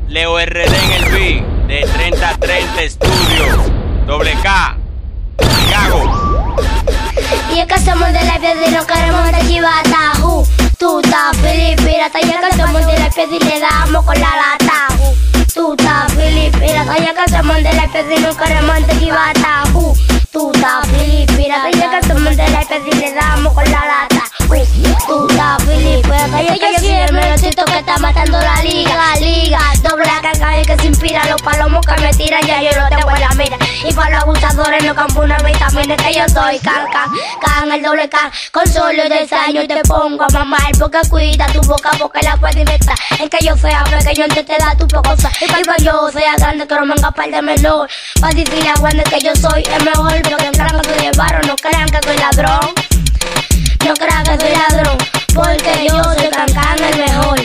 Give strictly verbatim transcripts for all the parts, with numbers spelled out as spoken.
Leo R D en el beat de treinta treinta Studios. Doble K, Gago. Y es que somos de la piedra y no queremos de chivata. Uh, tú estás feliz, pirata. Y es que somos de la piedra y le damos con la lata. Uh, tú estás feliz, pirata. Y es que somos de la piedra y no queremos de chivata. Uh, tú estás feliz, pirata. Y es que somos de la piedra y le damos con la lata. Uh, tú estás feliz, pirata. Y es que yo soy el melocito que está matando la liga. Liga, doble la carga y que se inspira. Los palomos que me tiran ya yo lo tengo en la mira. Y para los abusadores no campo una vitamina que yo soy can, can, can, el doble can. Con solo diez años te pongo a mamar porque cuida tu boca porque la puedes inventar. En que yo sea pequeño antes te da tu cosa. Y para que yo sea grande que no me venga par de menor. Para decirle a grande que yo soy el mejor. Pero que crean que soy el barro, no crean que soy ladrón. No crean que soy ladrón, porque yo soy can, can, el mejor.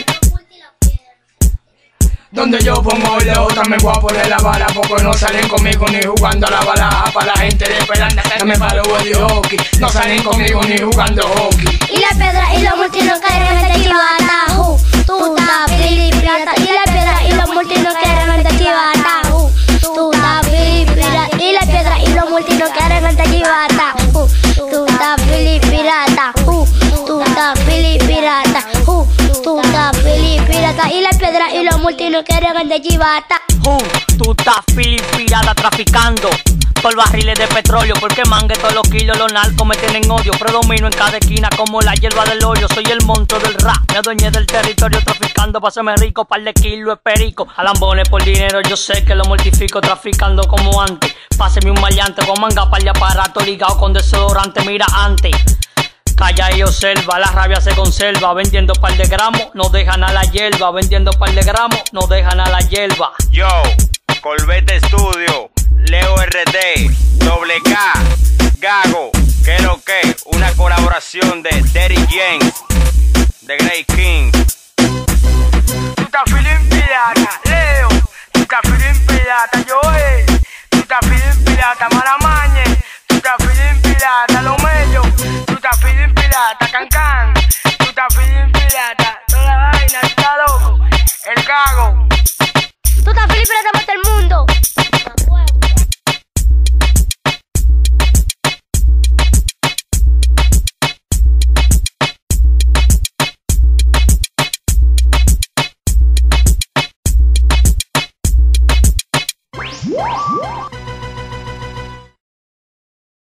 Donde yo pongo el otra me voy a poner la bala porque no salen conmigo ni jugando a la balaja. Para la gente de Esperanza que me paro de hockey. No salen conmigo ni jugando hockey. Y la piedra y los multi no quieren este chivata. Uh, tú estás feliz, pirata. Y la piedra y los multi no quieren este chivata. Uh, tú estás feliz, pirata. Y la piedra y los multi no quieren este chivata. Uh, tú estás feliz, pirata. Uh, tú estás feliz, pirata. Uh, tú estás feliz, pirata. Y la piedra y los multi no quieren este chivata. Uh, tú estás feliz, pirata, traficando por barriles de petróleo, porque mangue todos los kilos, los narcos me tienen odio. Predomino en cada esquina como la hierba del hoyo. Soy el monstruo del rap, me adueñé del territorio traficando pa' hacerme rico, par de kilos de perico. A lambones por dinero yo sé que lo mortifico, traficando como antes. Páseme un maleante con manga par de aparato ligado con desodorante, mira antes. Calla y observa, la rabia se conserva. Vendiendo par de gramos, no dejan a la hierba. Vendiendo par de gramos, no dejan a la hierba. Yo, Corvette Studio, Leo R D, Doble K, Gago, que lo que, una colaboración de Derry James, The Great King. Tú estás feeling pirata, Leo. Tú estás feeling pirata, Joel. Tú estás feeling pirata, Maramañe. Tú estás feeling pirata, Lomello. Tú estás feeling pirata, Can Can.